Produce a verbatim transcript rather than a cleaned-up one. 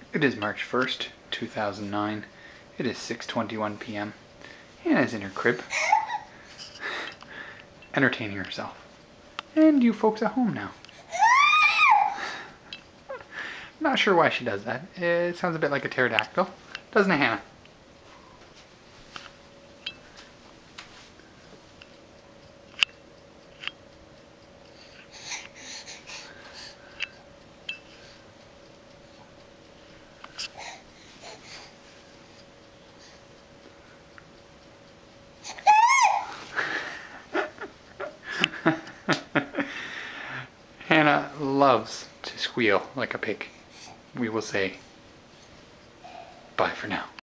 It is March first, two thousand nine. It is six twenty-one p m Hannah's in her crib, entertaining herself. And you folks at home now. Not sure why she does that. It sounds a bit like a pterodactyl. Doesn't it, Hannah? Hannah loves to squeal like a pig. We will say bye for now.